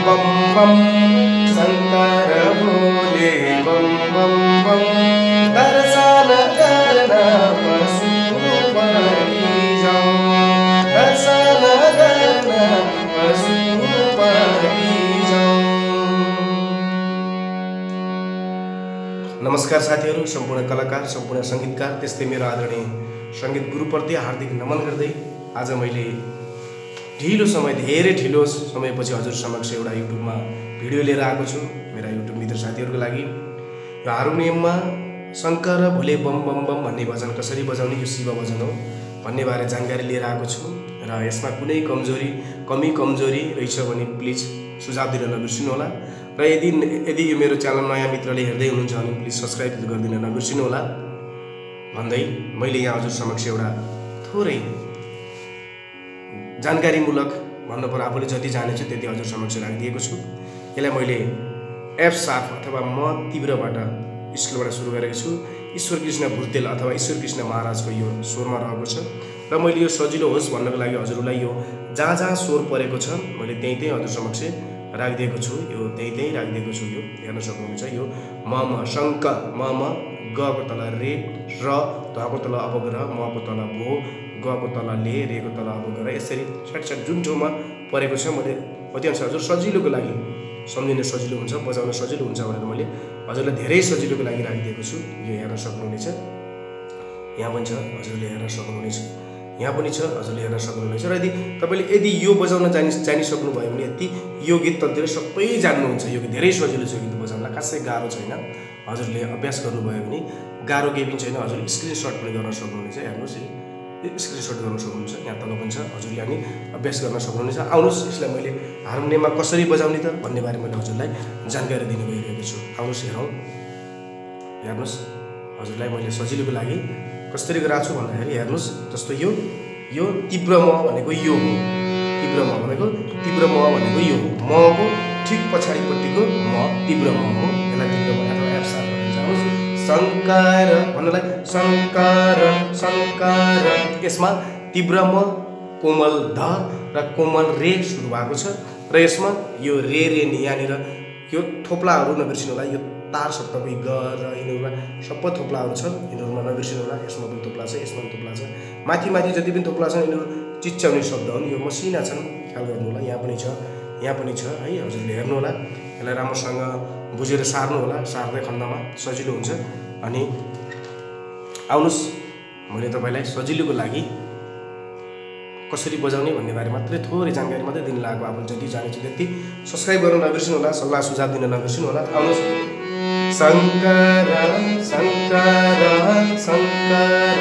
Bomb बम शंकर भोले बम बम बम दर्शन करना पशुपति जाऊं दर्शन करना पशुपति जाऊं। नमस्कार साथीहरु, सम्पूर्ण कलाकार, सम्पूर्ण संगीतकार, त्यस्तै मेरो आदरणीय संगीत गुरुप्रति हार्दिक नमन गर्दै आज मैले धेरै ढिलो समयपछि हजुर समक्ष एउटा युट्युबमा भिडियो लिएर आएको छु मेरा युट्युब मित्र साथीहरुको लागि। र हार्मोनियममा शंकर भोले बम बम बम भन्ने भजन कसरी बजाउने, यो शिव भजन हो भन्ने बारे जानकारी लिएर आएको छु। र यसमा कुनै कमी कमजोरी रहेछ भने प्लिज सुझाव दिन नबिर्सिनु होला। र यदि यो मेरो च्यानल नयाँ मित्रले हेर्दै हुनुहुन्छ भने प्लिज सब्स्क्राइब गरिदिन नबिर्सिनु होला भन्दै मैले यहाँ हजुर समक्ष एउटा थोरै जानकारीमूलक भन्नु पर्यो आफूले जति जानेछु त्यति हजुर समक्ष राखिदिएको छु। यसलाई मैले एफ शार्प अथवा म तीव्रबाट स्केलबाट सुरु गरेको छु। ईश्वर कृष्ण भुर्तेल अथवा ईश्वर कृष्ण महाराजको यो स्वरमा रहेको छ। र मैले यो सजिलो होस् भन्नको लागि हजुरलाई यो जहाँ स्वर परेको छ मैले त्यही हजुर समक्ष राखिदिएको छु। यो त्यही राखिदिएको छु। यो हेर्न सक्नुहुन्छ। यो म शंक म ग को तल रे र ध को तल अपग्रह म को तल भो ग को तल ले रे को तल अपग्रह यसरी छटछट जुन ठाउँमा परेको छ मैले अनुसार हजुर सजिलोको लागि सम्झिन सजिलो हुन्छ, बजाउन सजिलो हुन्छ भनेर मैले हजुरलाई धेरै सजिलोको लागि राखिदिएको छु। यो हेर्न सक्नुहुनेछ। यहाँ पनि छ, हजुरले हेर्न सक्नुहुनेछ। यहाँ पनि छ, हजुरले हेर्न सक्नुहुनेछ। र यदि यो बजाउन जानिसक्नु भयो भने यति यो गीत तन्त्र सबै जान्नुहुन्छ। यो गीत धेरै सजिलो छ, गीत बजाउनलाई खासै गाह्रो छैन। हजुरले अभ्यास गर्नुभयो भने गाह्रो केही पनि छैन। हजुरले स्क्रिनशट पनि गर्न सक्नुहुनेछ। हेर्नुहोस्, स्क्रिनशट गर्न सक्नुहुन्छ। यहाँ तल पनि छ, हजुरले अनि अभ्यास गर्न सक्नुहुनेछ। आउनुहोस्, यसलाई मैले हार्मोनियममा कसरी बजाउने त भन्ने बारे मैले हजुरलाई जानकारी दिनु गइरहेको छु। आउनुहोस् हेरौँ। हेर्नुहोस्, हजुरलाई मैले सजिलोको लागि कसरी गराएको छु भन्दाखेरि हेर्नुहोस्, जस्तो यो तीव्र म भनेको यो हो, तीव्र म भनेको यो हो, म को ठिक पछाडिपट्टिको म तीव्र म हो। यसलाई तीव्र म अथवा एफ शार्प भनिन्छ। आउनुहोस्, शंकर भन्नलाई शंकर शंकर, यसमा तीव्र म, कोमल ध र कोमल रे सुरु भएको छ। र यसमा यो रे नि यहाँनिर यो थोप्लाहरू नबिर्सिनु होला। यो तार सप्तमी ग र यिनीहरूमा सबै थोप्लाहरू छन्, यिनीहरूमा नबिर्सिनु होला। यसमा पनि थोप्ला छ, यसमा पनि थोप्ला छ, माथि जति पनि थोप्ला छन् यिनीहरू चिच्याउने शब्द हुन्। यो मसिना छन्, ख्याल गर्नु होला। यहाँ पनि छ, यहाँ पनि छ है। हजुरले हेर्नु होला, यसलाई राम्रोसँग बुझेर सार्नु होला। सार्दै खण्डमा सजिलो हुन्छ। अनि आउनुहोस्, मैले तपाईँलाई सजिलोको लागि कसरी बजाउने भन्ने बारे मात्रै थोरै जानकारी मात्रै दिन लागेको। आफूले जति जानेछु त्यति सब्स्क्राइब गर्न नबिर्सिनु होला, सल्लाह सुझाव दिन नबिर्सिनु होला। आउनुहोस्, शंकर शंकर शंकर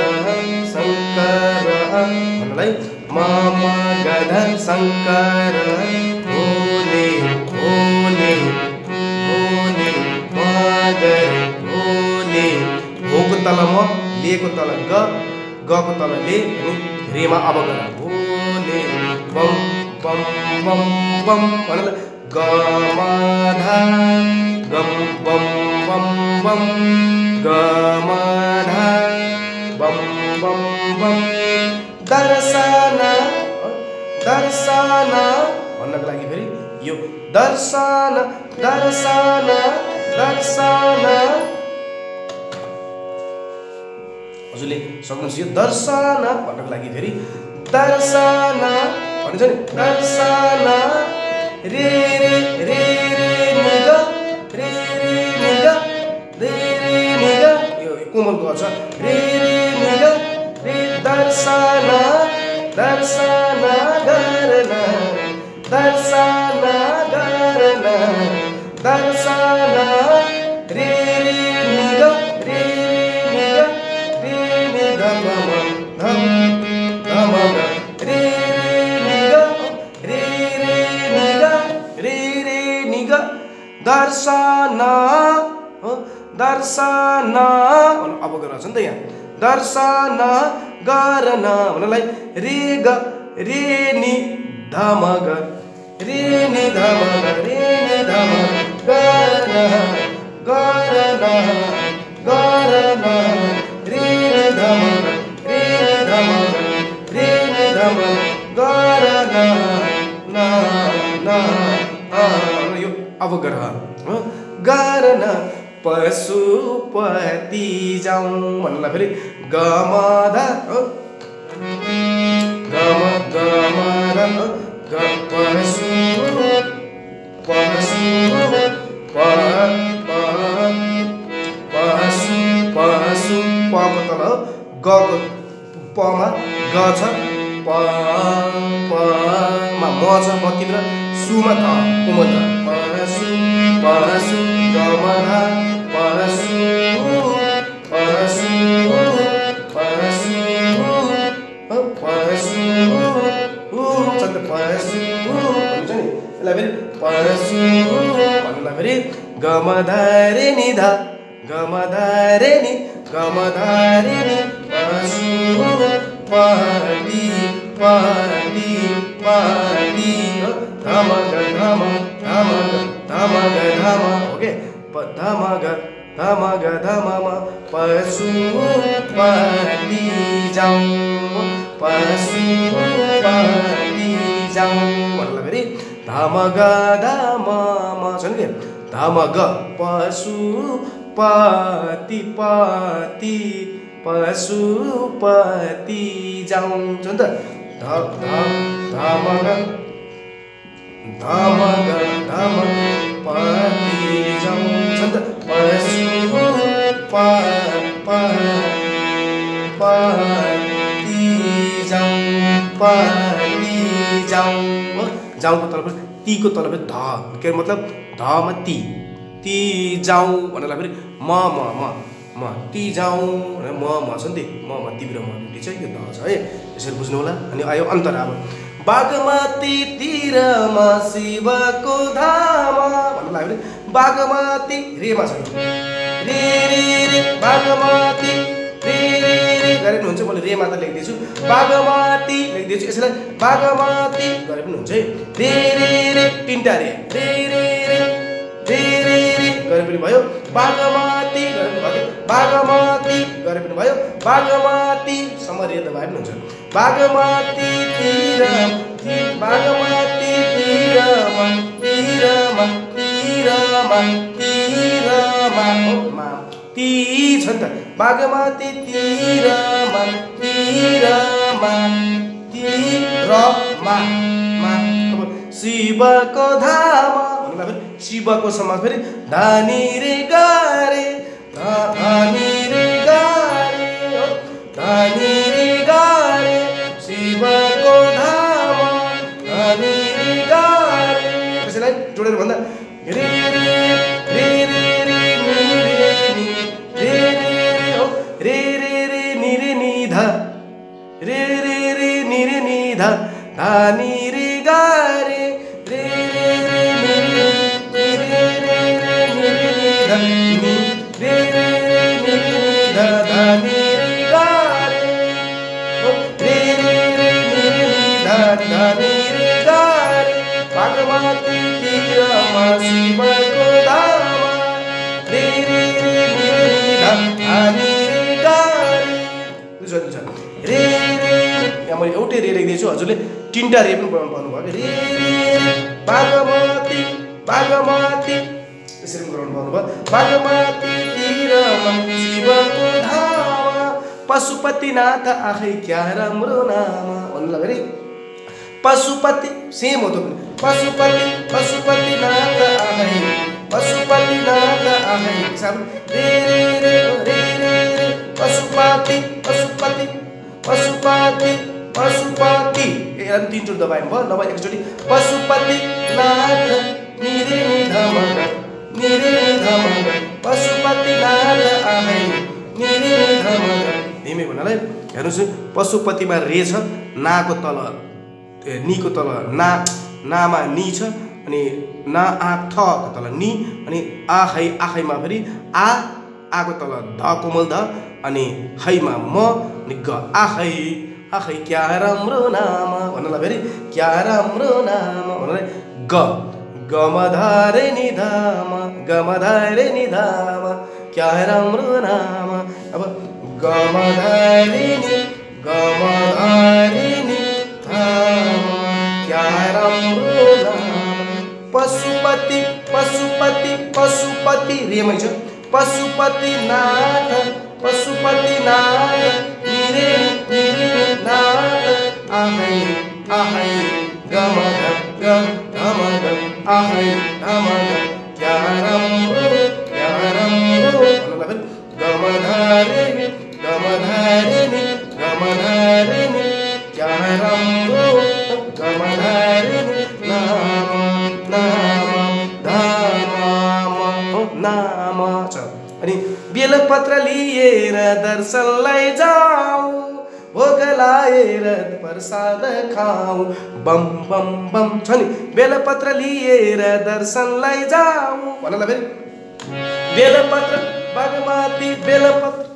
शंकर भन्नलाई म गध शंकर भोले भोले भोले मगर भोले, भो को तल म, ले को तल ग को तल ले अनि रेमा अवगरा भोले बम बम बम बम भन्नलाई ग म ध गम बम बम बम ग म ध बम बम बम दर्शन दर्शन भन्नको लागि फेरि यो दर्शन दर्शन दर्शन, हजुरले सक्नुहुन्छ। यो दर्शन भन्नको लागि फेरि दर्शन भन्छ नि, दर्शन रे रे रे रे नि ग रे रे नि ग रे रे नि ग, यो कोमल ग छ, रे रे नि ग रे दर्शन दर्शन गर्न दर्शन गर्न दर्शन रे रे नि ग रे रे नि ग रे नि ध म धम धम रे रे नि ग रे रे नि ग रे रे नि ग दर्शन दर्शन अवगरा छ नि त यहाँ। दर्शन गर्न भन्नलाई रे ग रे नि ध म ग रे नि ध म ग रे नि ध म गर्न गर्न गर्न रे नि ध म ग रे नि ध म ग रे नि ध म गर्न न न पको ग्रह गर्न पशुपति जाउँ भन्नुलाई फेरि गमधा गमधा पशु पशु पशु पशु पको तल गको पमा ग छ पमा म छ मतिर सुमा त कोमल पशु पशु गमधा पशु पशु पशु पशु चन्द पशु भन्छ नि यसलाई फेरि पशु भन्नुलाई फेरि गमधारे निधा गमधारे नि गमधारे नि पशु पति पति पति धम धम धम धम धम ओके धम धम धम पशु पति जाउँ पशु पति जाउँ भन्नुलाई फेरि धम धम छ नि के धम ग पशु पति पति पशुपति जाउँ छ नि त धमग धमग धम पति जाउँ छ नि त पति जाउँ पति जाउँ जाउँको तल फेरि तीको तल फेरि ध के मतलब धमा ती ती जाउँ भन्नलाई फेरि म ती जाउँ भनेर म छ नि म तीव्र म दुईटी चाहिँ यो ध छ है यसरी बुझ्नु होला अनि आयो अन्तर अब बागमती तीरमा शिवको धाम भन्नलाई फेरि बागमती रेमा छ रे रे रे बागमती रे रे रे गरे पनि हुन्छ मैले रे मात्र लेख्दैछु बागमती लेख्दैछु यसलाई बागमती गरे पनि हुन्छ है रे रे रे तीनटा रे रे रे रे रे रे रे गरे पनि भयो बागमती गरे पनि भयो बागमती गरे पनि भयो बागमती सम्म रे दबाए पनि हुन्छ बागमती तीर बागमती तीरमा तीरमा तीरमा तीरमा ती छ नि त बागमती तीरमा तीरमा तीरमा अब शिवको धाम भन्नुलाई फेरि शिवको समाज फेरि धानी रे गारे धानी रे गारे धानी रे गारे शिवको धाम धानी रे गारे त्यसैलाई जोडेर भन्दा रे रे रे रे रे रे रे रे नि रे नि धा रे रे रे नि रे नि धा धानी रे गारे रे रे रे नि रे रे रे रे नि रे नि धा रे रे रे नि रे नि धा धानी रे गारे रे रे रे नि रे नि धा धानी रे गारे बागमती तीरमा शिवको धाम रे रे रे नि रे नि धा धानी रे रे यहाँ मैले एउटै रे लेख्दैछु हजुरले तीनटा रे पनि पाउनु भयो रे रे बागमती बागमती यसरी गराउनु पाउनु भयो बागमती तीरमा शिवको धाम पशुपतिनाथ आखै क्या राम्रो नाम भन्नुलाई फेरि पशुपति सेम हो त पनि पशुपति पशुपतिनाथ आखै पशुपतिनाथ आखै रे रे रे रे रे पशुपति पशुपति पशुपति पशुपति अनि तीनचोटि दबायौँ भयो नभए एकचोटि पशुपति नाथ निरे निधम निरे निधम पशुपति नाथ आए निरे निधम धीमे भन्नालाई हेर्नुहोस् पशुपतिमा रे छ नाको तल नीको तल ना नामा नी छ अनि ना आ थ को तल नी अनि आखै आखैमा फेरि आ आको तल ध कोमल ध अनि हैमा म अनि ग आखै आखै क्या राम्रो नाम भन्नलाई फेरि क्या राम्रो नाम भन्नलाई ग गमधारे निधाम गमधारे निधाम क्या राम्रो नाम अब गमधारे नि धाम क्या राम्रो नाम पशुपति पशु सेमै छ पशुपतिनाथ निरे नाथ आहै आहै गमग गमग आहै गमग क्या राम्रो गमधारिणी क्या राम्रो गमधारिणी नाम छ। अनि बेलपत्र लिएर दर्शनलाई जाऊ भोग लाएर प्रसाद खाऊ बम बम बम छ नि बेलपत्र लिएर दर्शनलाई जाऊ भन्नलाई फेरि बेलपत्र बागमती बेलपत्र